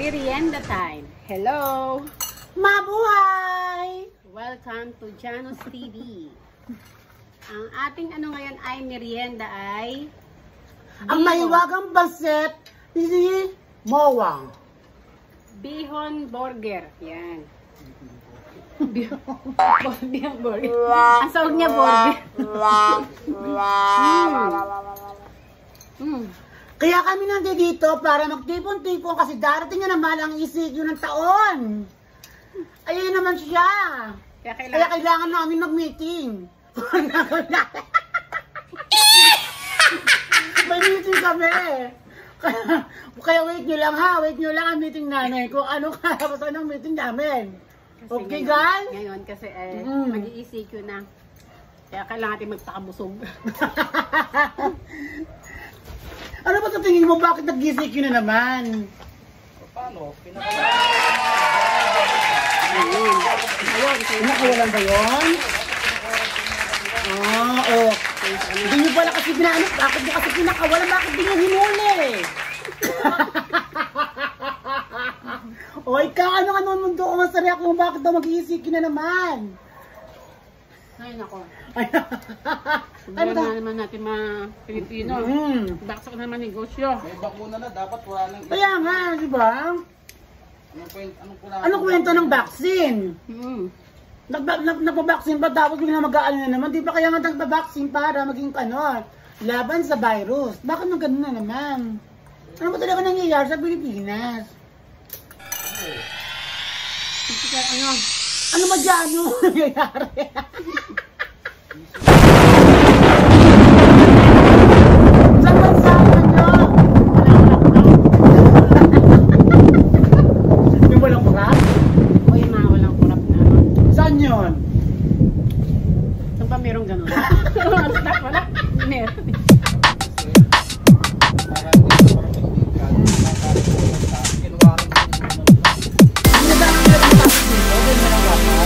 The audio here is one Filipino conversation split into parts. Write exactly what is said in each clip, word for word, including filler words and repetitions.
Merienda time. Hello! Mabuhay! Welcome to Janos T V. Ang ating ano ngayon ay merienda ay Ang mahiwagang baset ni Mowang. Bihon Burger. Yan. Bihon Burger. Ang sahog niya burger. mm. Mm. Kaya kami nandito para magtipon-tipon kasi darating na naman ang isigyo ng taon. Ayun naman siya. Kaya kailangan, Kaya kailangan namin mag-meeting. May meeting kami. Kaya, kaya wait nyo lang ha, wait nyo lang ang meeting namin. Kung ano kalabasan ng meeting namin. kasi Okay ngayon, guys? Ngayon kasi eh, Mm. mag-i-E C Q na. Kaya kailangan natin magpakabusog. Ano ba sa tingin mo? Bakit nag-E C Q na naman? Paano? Ayun. Ayun. Pinakawalan ba yun? Ah, oh. Hindi nyo pala kasi binanap. Bakit nyo kasi pinakawalan? Bakit di nyo hinuli? O ikaw, ano ka naman mundo ko masarap mo? Bakit daw mag-E C Q na naman? Ngayon ako. Ano Sabihan ka? na naman natin mga Pilipino. Mm. Baksak naman negosyo. May bakuna na, dapat wala nang... Kaya nga, di ba? Anong kwento? Anong kailangan? Anong kwento ng vaccine? Mm. Nagba- nag- Nagpa-vaccine pa tapos bigla mag-aano na naman. Di ba kaya nga nagpa-vaccine para maging ano, laban sa virus? Bakit nang ganun na naman? Ano ba talaga nangyayari sa Pilipinas? Ano? Ano ba dyan yung nangyayari? Saan bansa nyo? Yung walang kurap? O yung mga walang kurap na ano. Saan yun? Saan pa merong ganun? Basta wala. Meron. Parang dito, parang kaibigan. Kinuha rin sa Ano ba ang meron tapos dito? Ganyan ang wapa?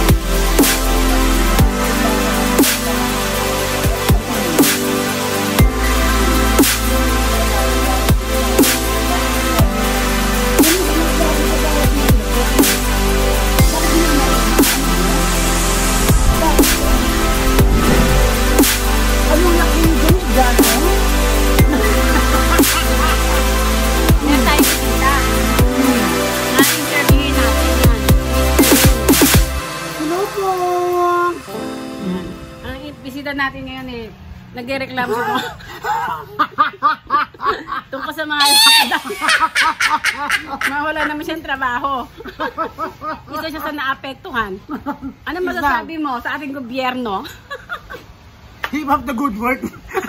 Anong laking dun, gano'n? Meron tayo kita. Na-interviewin natin yan. Hello po! Yan. Ang bisita natin ngayon eh, nagre-reklamo sa mga tungkol sa mga lockdown. Mawala naman siyang trabaho. Isa siya sa naapektuhan. Ano masasabi mo sa ating gobyerno? Keep up the good work!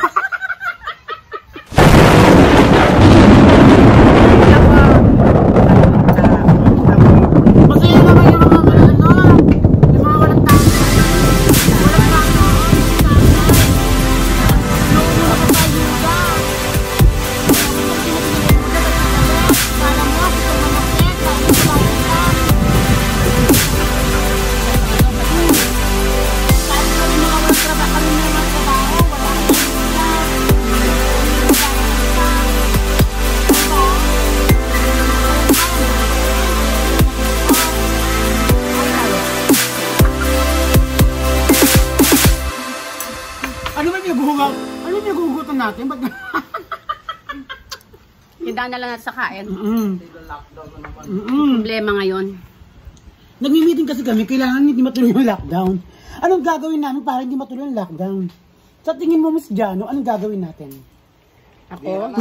Masaya naman yung mga ano, yung mga walang tao. Walang tao. Nauna ka pa yung ba? Para mo, gusto mo mag-check, para mo ka. Kahit kami mga walang trabaho, kami mga walang trabaho, wala kang Ano ba yung guhugaw? Ano yung gugugutan natin? Ba't Hindaan na lang natin sa kain. Mm-mm. lockdown na naman. Mm-mm. Problema ngayon. Nagmi-meeting kasi kami, kailangan hindi matuloy yung lockdown. Anong gagawin namin para hindi matuloy yung lockdown? Sa tingin mo, Miss Jano, anong gagawin natin? Ako?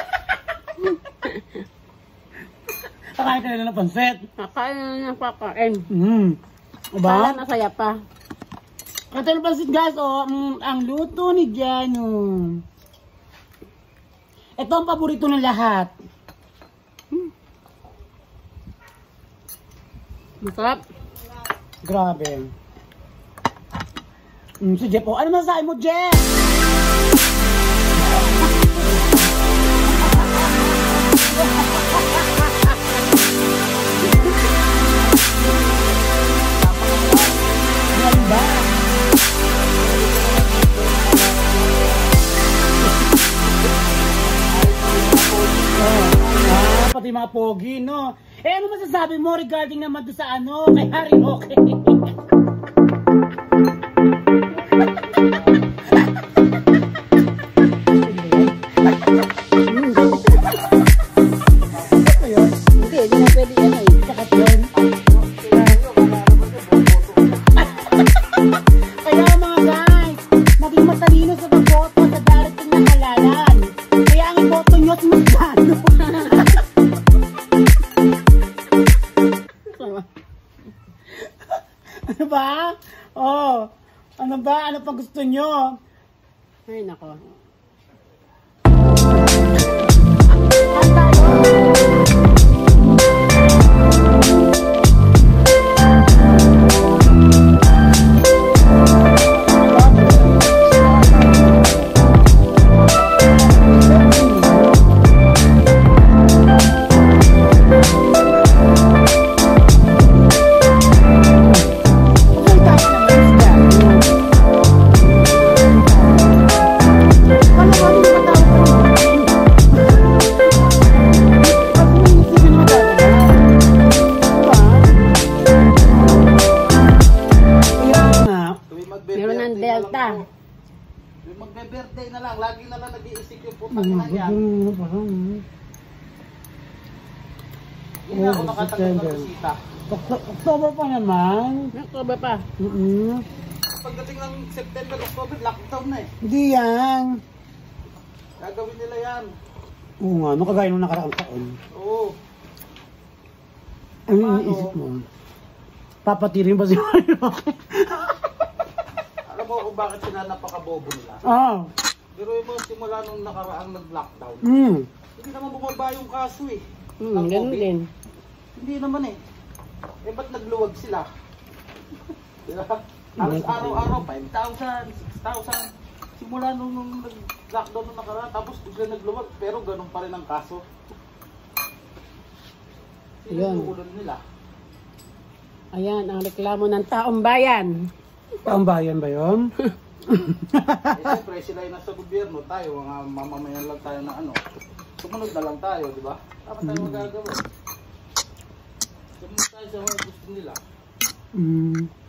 Kakain ka na lang ng pansit. Kakain na ng kakain. Mm. Diba? Sana masaya pa. Ito ng pansit guys, oh, mm, ang luto ni Jano. Ito ang paborito ng lahat. Masarap. Grabe. Mm, si Jeff, oh, ano masasabi mo, Jeff? Ano ba? natin yung mga pogi, no? Eh, ano masasabi mo regarding naman doon sa ano, kay Harry Roque? Hindi, hindi na pwede yan eh. Sakat yun. Kaya mga guys, maging matalino sa pagboto sa darating na halalan. Kaya ang iboto nyo at magkano. Ano ba? Oh, ano ba? Ano pang gusto nyo? Ay, nako. Meron ng Delta. Yung magbe-birthday na lang, lagi na lang nag-iisip yung putang na yan. Hindi na ako nakatanggap ng bisita. October pa naman. October pa. Mm-mm. Pagdating ng September, October, lockdown na eh. Hindi yan. Gagawin nila yan. Oo nga, ano kagaya nung nakaraang taon? Oo. Ano yung iniisip mo? Papatirin ba si Harry Roque? Alam mo kung bakit sila napakabobo nila? Ah. Pero yung mga simula nung nakaraang nag-lockdown, Mm. hindi naman bumaba yung kaso eh. Hmm, Ng ganun COVID. din. Hindi naman eh. Eh ba't nagluwag sila? Diba? Tapos araw-araw, five thousand, six thousand. Simula nung, nung nag-lockdown nung nakaraan, tapos bigla nagluwag, pero ganun pa rin ang kaso. Sino Yan. yung ulan nila? Ayan, ang reklamo ng taong bayan. Paambayan ba yun? Eh, siyempre, sila yung nasa gobyerno, tayo, mga mamamayan lang tayo na ano. Sumunod na lang tayo, di ba? Dapat tayo magagawa. Sumunod tayo sa mga gusto nila. Mm.